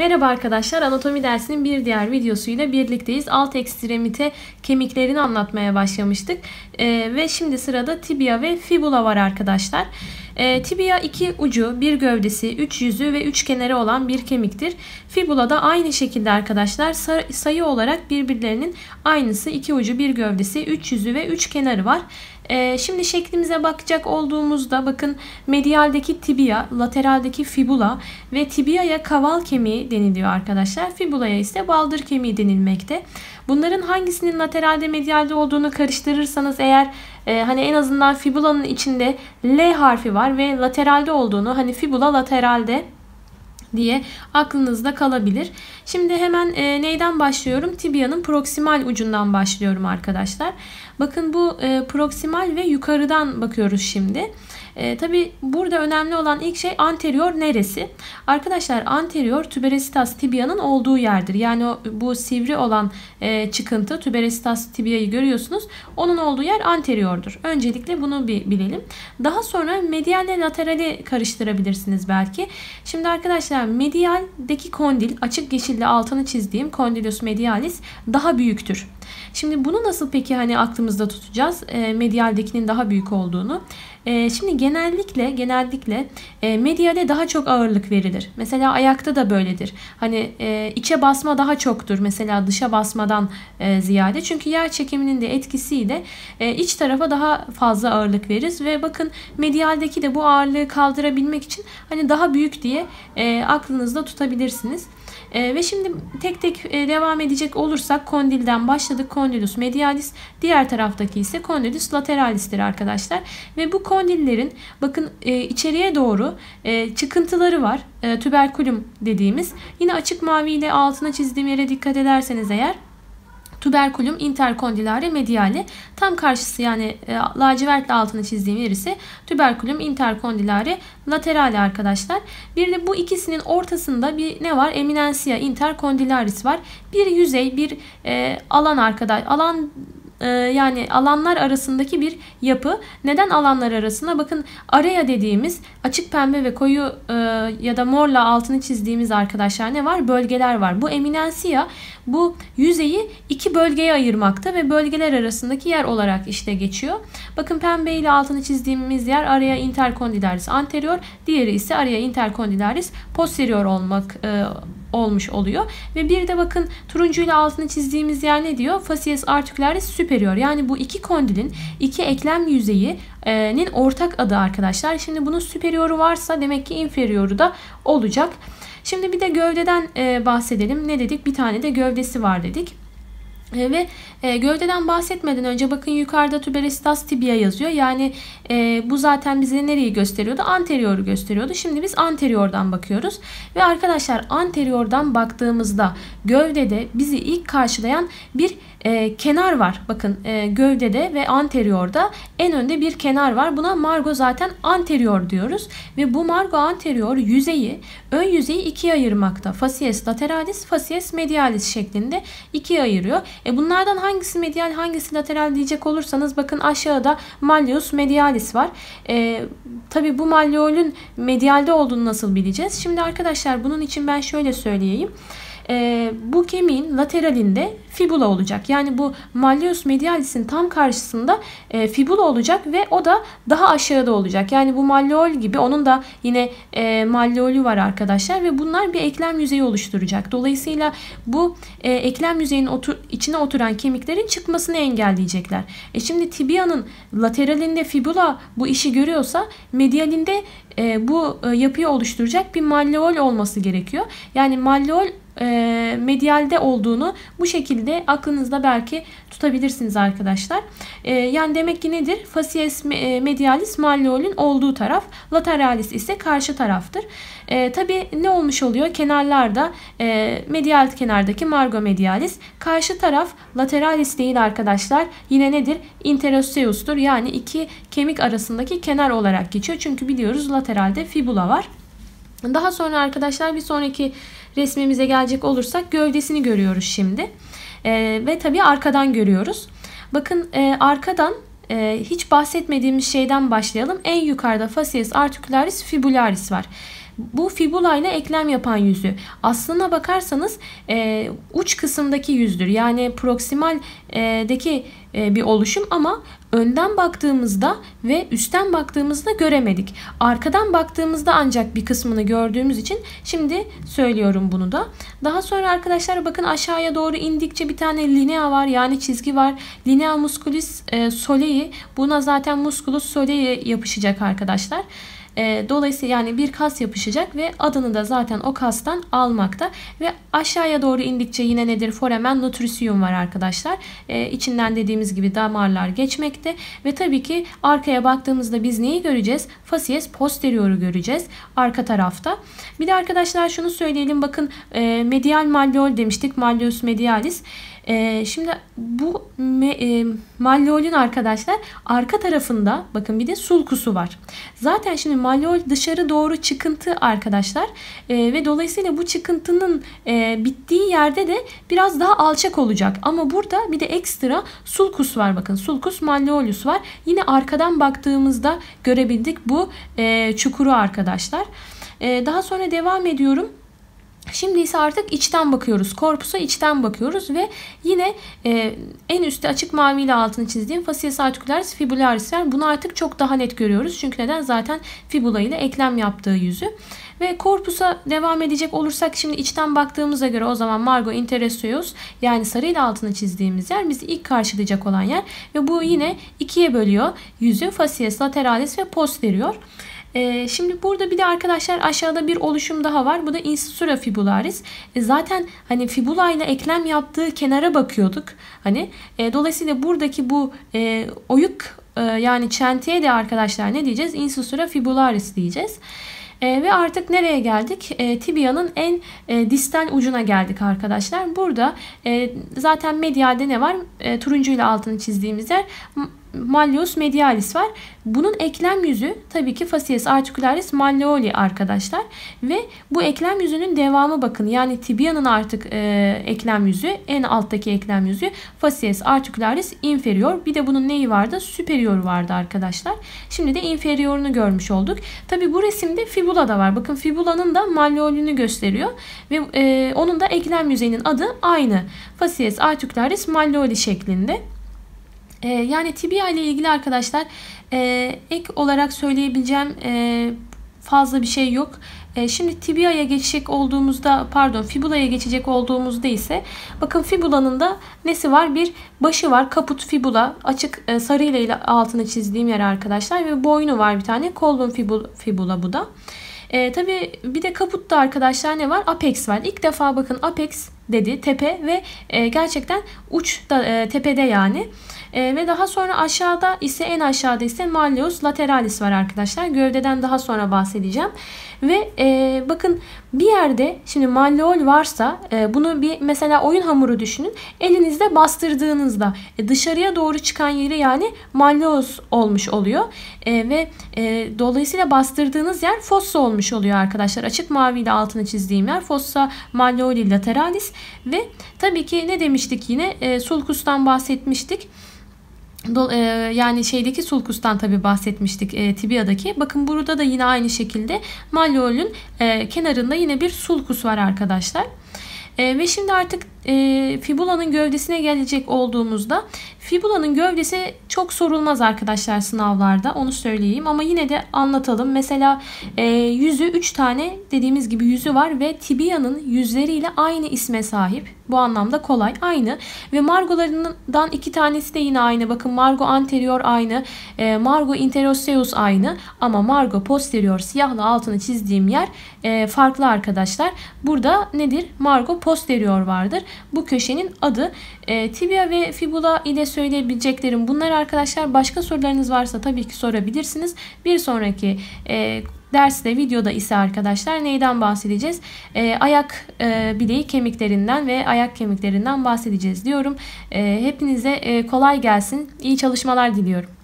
Merhaba arkadaşlar, anatomi dersinin bir diğer videosuyla birlikteyiz. Alt ekstremite kemiklerini anlatmaya başlamıştık. Ve şimdi sırada tibia ve fibula var arkadaşlar. Tibia 2 ucu, 1 gövdesi, 3 yüzü ve 3 kenarı olan bir kemiktir. Fibula da aynı şekilde arkadaşlar sayı olarak birbirlerinin aynısı. 2 ucu, 1 gövdesi, 3 yüzü ve 3 kenarı var. Şimdi şeklimize bakacak olduğumuzda bakın medialdeki tibia, lateraldeki fibula ve tibiaya kaval kemiği deniliyor arkadaşlar. Fibulaya ise baldır kemiği denilmekte. Bunların hangisinin lateralde medialde olduğunu karıştırırsanız eğer hani en azından fibulanın içinde L harfi var ve lateralde olduğunu, hani fibula lateralde diye aklınızda kalabilir. Şimdi hemen neyden başlıyorum? Tibianın proksimal ucundan başlıyorum arkadaşlar. Bakın bu proksimal ve yukarıdan bakıyoruz şimdi. Tabi burada önemli olan ilk şey anterior neresi? Arkadaşlar anterior tuberositas tibianın olduğu yerdir. Yani bu sivri olan çıkıntı, tuberositas tibiayı görüyorsunuz. Onun olduğu yer anteriordur. Öncelikle bunu bir bilelim. Daha sonra medial ile laterali karıştırabilirsiniz belki. Şimdi arkadaşlar medialdeki kondil, açık yeşille altını çizdiğim kondilus medialis daha büyüktür. Şimdi bunu nasıl peki hani aklımızda tutacağız? Medialdekinin daha büyük olduğunu. Şimdi genellikle mediale daha çok ağırlık verilir. Mesela ayakta da böyledir. Hani içe basma daha çoktur. Mesela dışa basmadan ziyade. Çünkü yer çekiminin de etkisiyle iç tarafa daha fazla ağırlık veririz. Ve bakın medialdeki de bu ağırlığı kaldırabilmek için hani daha büyük diye aklınızda tutabilirsiniz. Ve şimdi tek tek devam edecek olursak kondilden başladık. Kondilus medialis, diğer taraftaki ise kondilus lateralis'tir arkadaşlar. Ve bu kondillerin bakın içeriye doğru çıkıntıları var. Tuberculum dediğimiz. Yine açık mavi ile altına çizdiğim yere dikkat ederseniz eğer tuberculum interkondilare mediale, tam karşısı yani lacivertle altını çizdiğim yer ise tuberculum interkondilare laterale arkadaşlar. Bir de bu ikisinin ortasında bir ne var? Eminentia intercondylaris var. Bir yüzey, bir alan arkadaş. Yani alanlar arasındaki bir yapı. Neden alanlar arasında? Bakın area dediğimiz açık pembe ve koyu ya da morla altını çizdiğimiz arkadaşlar ne var? Bölgeler var. Bu eminensia bu yüzeyi iki bölgeye ayırmakta ve bölgeler arasındaki yer olarak işte geçiyor. Bakın pembe ile altını çizdiğimiz yer area intercondylaris anterior, diğeri ise area intercondylaris posterior olmuş oluyor. Ve bir de bakın turuncuyla altını çizdiğimiz yer ne diyor? Facies articularis superior. Yani bu iki kondilin, iki eklem yüzeyinin ortak adı arkadaşlar. Şimdi bunun superioru varsa demek ki inferioru da olacak. Şimdi bir de gövdeden bahsedelim. Ne dedik? Bir tane de gövdesi var dedik. Ve gövdeden bahsetmeden önce bakın yukarıda tuberositas tibia yazıyor. Yani bu zaten bize nereyi gösteriyordu? Anterioru gösteriyordu. Şimdi biz anteriordan bakıyoruz. Ve arkadaşlar anteriordan baktığımızda gövdede bizi ilk karşılayan bir kenar var. Bakın gövdede ve anteriorda en önde bir kenar var. Buna margo zaten anterior diyoruz. Ve bu margo anterior ön yüzeyi ikiye ayırmakta. Facies lateralis, facies medialis şeklinde ikiye ayırıyor. Bunlardan hangisi medial, hangisi lateral diyecek olursanız bakın aşağıda malleus medialis var. Tabi bu malleolün medialde olduğunu nasıl bileceğiz? Şimdi arkadaşlar bunun için ben şöyle söyleyeyim. Bu kemiğin lateralinde fibula olacak. Yani bu malleus medialis'in tam karşısında fibula olacak ve o da daha aşağıda olacak. Yani bu malleol gibi onun da yine malleolü var arkadaşlar ve bunlar bir eklem yüzeyi oluşturacak. Dolayısıyla bu eklem yüzeyinin içine oturan kemiklerin çıkmasını engelleyecekler. Şimdi tibianın lateralinde fibula bu işi görüyorsa medialinde bu yapıyı oluşturacak bir malleol olması gerekiyor. Yani malleol medialde olduğunu bu şekilde aklınızda belki tutabilirsiniz arkadaşlar. Yani demek ki nedir? Facies medialis malleolün olduğu taraf, lateralis ise karşı taraftır. Tabi ne olmuş oluyor? Kenarlarda medial kenardaki margo medialis, karşı taraf lateralis değil arkadaşlar. Yine nedir? Interosseus'tur. Yani iki kemik arasındaki kenar olarak geçiyor. Çünkü biliyoruz lateralde fibula var. Daha sonra arkadaşlar bir sonraki resmimize gelecek olursak gövdesini görüyoruz şimdi. Ve tabii arkadan görüyoruz. Bakın arkadan hiç bahsetmediğimiz şeyden başlayalım. En yukarıda facies articularis fibularis var. bu fibula ile eklem yapan yüzü. Aslına bakarsanız uç kısımdaki yüzdür. Yani proksimaldeki bir oluşum ama önden baktığımızda ve üstten baktığımızda göremedik. Arkadan baktığımızda ancak bir kısmını gördüğümüz için şimdi söylüyorum bunu da. Daha sonra arkadaşlar bakın aşağıya doğru indikçe bir tane linea var, yani çizgi var. Linea musculis solei, buna zaten musculus solei yapışacak arkadaşlar. Dolayısıyla yani bir kas yapışacak ve adını da zaten o kastan almakta. Ve aşağıya doğru indikçe yine nedir? Foramen nutritium var arkadaşlar. İçinden dediğimiz gibi damarlar geçmekte. Ve tabii ki arkaya baktığımızda biz neyi göreceğiz? Facies posterioru göreceğiz arka tarafta. Bir de arkadaşlar şunu söyleyelim. Bakın medial malleol demiştik. Malleus medialis. Şimdi bu malleolün arkadaşlar arka tarafında bakın bir de sulkusu var. Zaten şimdi malleol dışarı doğru çıkıntı arkadaşlar ve dolayısıyla bu çıkıntının bittiği yerde de biraz daha alçak olacak. Ama burada bir de ekstra sulkus var, bakın sulcus malleolus var. Yine arkadan baktığımızda görebildik bu çukuru arkadaşlar. Daha sonra devam ediyorum. Şimdi ise artık içten bakıyoruz. Korpusa içten bakıyoruz ve yine en üstte açık maviyle altını çizdiğim facies articularis fibularis var. Bunu artık çok daha net görüyoruz. Çünkü neden? Zaten fibula ile eklem yaptığı yüzü. Ve korpusa devam edecek olursak şimdi içten baktığımıza göre o zaman margo interosseus, yani sarıyla altını çizdiğimiz yer bizi ilk karşılayacak olan yer. Ve bu yine ikiye bölüyor yüzü, facies lateralis ve posterior. Şimdi burada bir de arkadaşlar aşağıda bir oluşum daha var. Bu da incisura fibularis. Zaten hani fibula ile eklem yaptığı kenara bakıyorduk. Hani dolayısıyla buradaki bu oyuk yani çentiğe de arkadaşlar ne diyeceğiz? Incisura fibularis diyeceğiz. Ve artık nereye geldik? Tibia'nın en distal ucuna geldik arkadaşlar. Burada zaten medialde ne var? Turuncuyla altını çizdiğimiz yer malleus medialis var. Bunun eklem yüzü tabii ki facies articularis malleoli arkadaşlar. Ve bu eklem yüzünün devamı bakın. Yani tibia'nın artık eklem yüzü, en alttaki eklem yüzü facies articularis inferior. Bir de bunun neyi vardı? Superior vardı arkadaşlar. Şimdi de inferiorunu görmüş olduk. Tabii bu resimde fibula da var. Bakın fibulanın da malleolünü gösteriyor. Ve onun da eklem yüzeyinin adı aynı. Facies articularis malleoli şeklinde. Yani tibia ile ilgili arkadaşlar ek olarak söyleyebileceğim fazla bir şey yok. Şimdi tibia'ya geçecek olduğumuzda, pardon fibula'ya geçecek olduğumuzda ise bakın fibulanın da nesi var? Bir başı var. Kaput fibula. Açık sarı ile altını çizdiğim yer arkadaşlar. Ve boynu var bir tane. Column fibula bu da. Tabii bir de kaputta arkadaşlar ne var? Apex var. İlk defa bakın apex dedi. Tepe ve gerçekten uç da, tepede yani. Ve daha sonra aşağıda ise en aşağıda ise malleus lateralis var arkadaşlar. Gövdeden daha sonra bahsedeceğim. Ve bakın bir yerde şimdi malleol varsa bunu bir mesela oyun hamuru düşünün. Elinizde bastırdığınızda dışarıya doğru çıkan yeri yani malleus olmuş oluyor. Ve dolayısıyla bastırdığınız yer fossa olmuş oluyor arkadaşlar. Açık maviyle altını çizdiğim yer fossa malleoli lateralis. Ve tabii ki ne demiştik yine? Sulcus'tan bahsetmiştik. Yani şeydeki sulcus'tan tabi bahsetmiştik tibia'daki. Bakın burada da yine aynı şekilde malleolün kenarında yine bir sulcus var arkadaşlar. Ve şimdi artık fibulanın gövdesine gelecek olduğumuzda fibulanın gövdesi çok sorulmaz arkadaşlar sınavlarda, onu söyleyeyim ama yine de anlatalım. Mesela yüzü 3 tane dediğimiz gibi yüzü var ve tibia'nın yüzleriyle aynı isme sahip. Bu anlamda kolay, aynı. Ve margolarından 2 tanesi de yine aynı. Bakın margo anterior aynı, margo interosseus aynı ama margo posterior siyahla altını çizdiğim yer farklı arkadaşlar. Burada nedir? Margo posterior vardır. Bu köşenin adı. Tibia ve fibula ile söyleyebileceklerim bunlar arkadaşlar. Başka sorularınız varsa tabii ki sorabilirsiniz. Bir sonraki derste, videoda ise arkadaşlar neyden bahsedeceğiz? Ayak bileği kemiklerinden ve ayak kemiklerinden bahsedeceğiz diyorum. Hepinize kolay gelsin. İyi çalışmalar diliyorum.